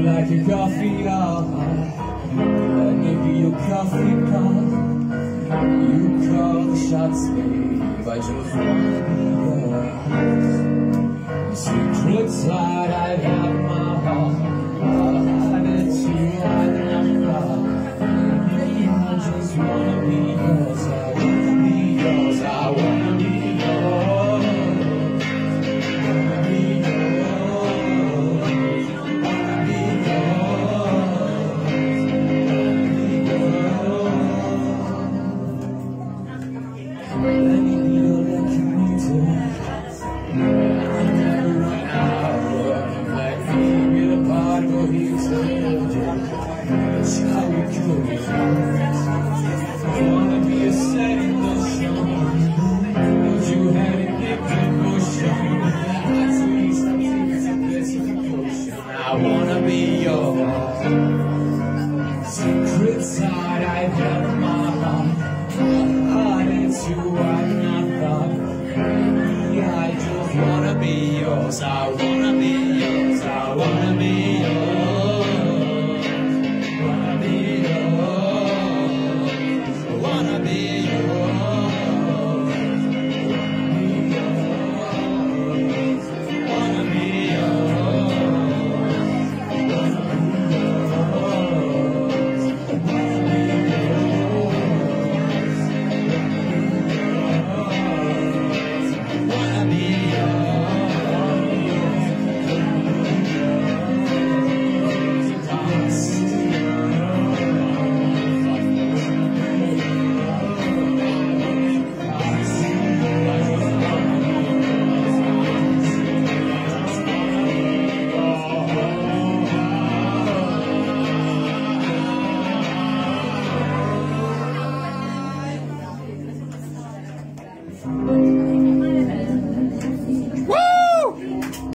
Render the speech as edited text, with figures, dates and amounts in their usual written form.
like a coffee cup. Let me be your coffee cup. You call the shots, babe. I just wanna be yours. Secret side, I've had my heart. I'll have it too, I'm not proud. Baby, I just wanna be yours. I wanna be yours. I wanna be yours. Wanna be yours. Wanna be yours. Let me be your commuter. I'll never run out. Working like me, get a part of you too. Shall we go? I wanna be a setting lotion. Would you have it get good motion? At least I'm taking a bit of a potion. I wanna be yours. Secret side, I've held my heart. Heart into I'm not thought. Baby, I just wanna be yours. I wanna be yours.